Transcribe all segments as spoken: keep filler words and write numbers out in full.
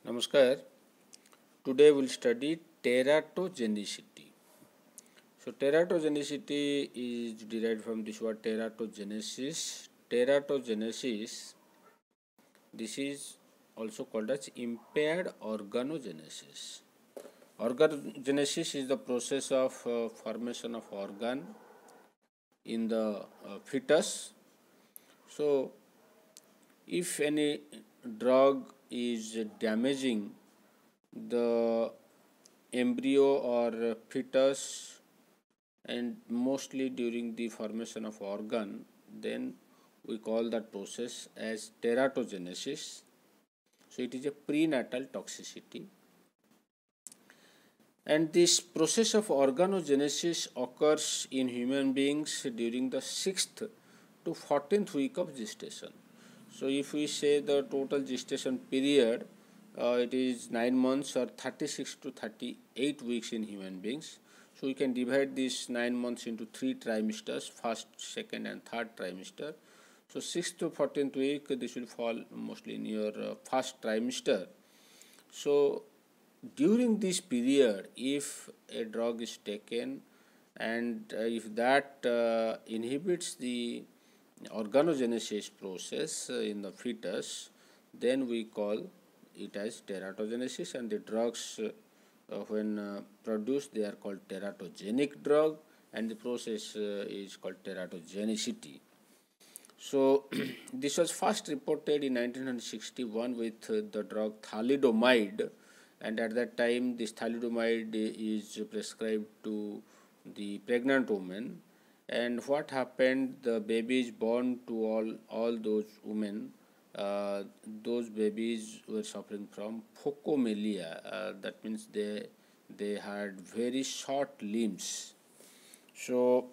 Namaskar. Today we will study teratogenicity. So teratogenicity is derived from this word teratogenesis. Teratogenesis, this is also called as impaired organogenesis. Organogenesis is the process of uh, formation of organ in the uh, fetus. So if any drug is damaging the embryo or fetus, and mostly during the formation of organ, then we call that process as teratogenesis. So it is a prenatal toxicity, and this process of organogenesis occurs in human beings during the sixth to fourteenth week of gestation. So if we say the total gestation period, uh, it is nine months or thirty-six to thirty-eight weeks in human beings. So we can divide this nine months into three trimesters, first, second and third trimester. So sixth to fourteenth week, this will fall mostly in your uh, first trimester. So during this period, if a drug is taken and uh, if that uh, inhibits the organogenesis process in the fetus, then we call it as teratogenesis, and the drugs uh, when uh, produced, they are called teratogenic drug, and the process uh, is called teratogenicity. So this was first reported in nineteen sixty-one with uh, the drug thalidomide, and at that time this thalidomide is prescribed to the pregnant women. And what happened, the babies born to all all those women, uh, those babies were suffering from phocomelia. Uh, that means they they had very short limbs. So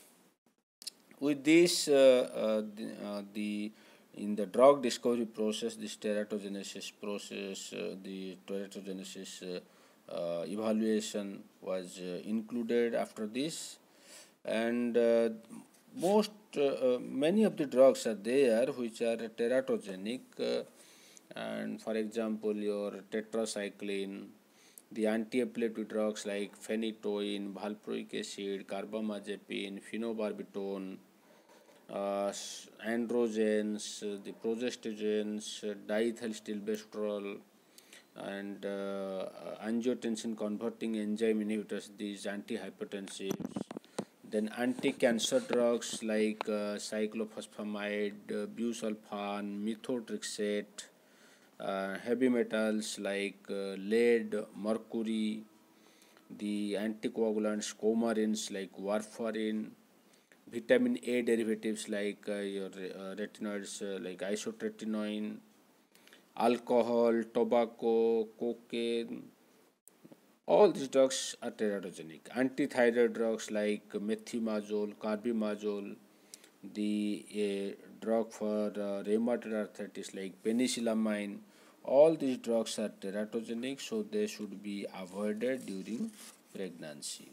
with this uh, uh, the, uh, the in the drug discovery process, this teratogenesis process, uh, the teratogenesis uh, uh, evaluation was uh, included after this. And uh, most uh, uh, many of the drugs are there which are teratogenic, uh, and for example your tetracycline, the anti-epileptic drugs like phenytoin, valproic acid, carbamazepine, phenobarbital, uh, androgens, uh, the progestogens, uh, diethylstilbestrol, and uh, angiotensin converting enzyme inhibitors, these antihypertensives. Then anti-cancer drugs like uh, cyclophosphamide, uh, busulfan, methotrexate, uh, heavy metals like uh, lead, mercury, the anticoagulants, coumarins like warfarin, vitamin A derivatives like uh, your uh, retinoids uh, like isotretinoin, alcohol, tobacco, cocaine. All these drugs are teratogenic. Antithyroid drugs like methimazole, carbimazole, the uh, drug for uh, rheumatoid arthritis like penicillamine, all these drugs are teratogenic, so they should be avoided during pregnancy.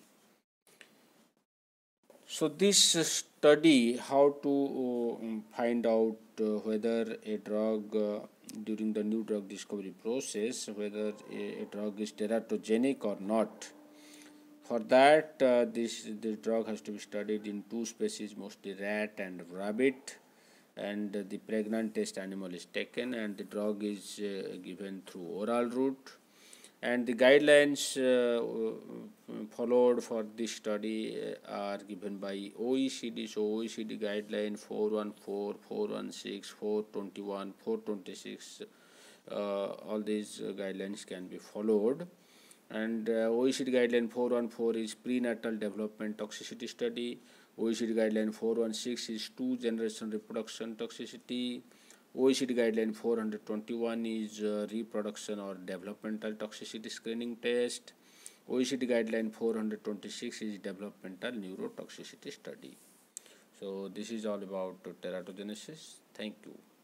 So this study how to uh, find out uh, whether a drug uh, during the new drug discovery process, whether a, a drug is teratogenic or not. For that, uh, this this drug has to be studied in two species, mostly rat and rabbit, and uh, the pregnant test animal is taken, and the drug is uh, given through oral route. And the guidelines uh, followed for this study uh, are given by O E C D. So O E C D guideline four one four, four one six, four twenty-one, four twenty-six, uh, all these uh, guidelines can be followed. And uh, O E C D guideline four one four is prenatal development toxicity study. O E C D guideline four one six is two generation reproduction toxicity. O E C D guideline four twenty-one is uh, reproduction or developmental toxicity screening test. O E C D guideline four twenty-six is developmental neurotoxicity study. So this is all about teratogenesis. Thank you.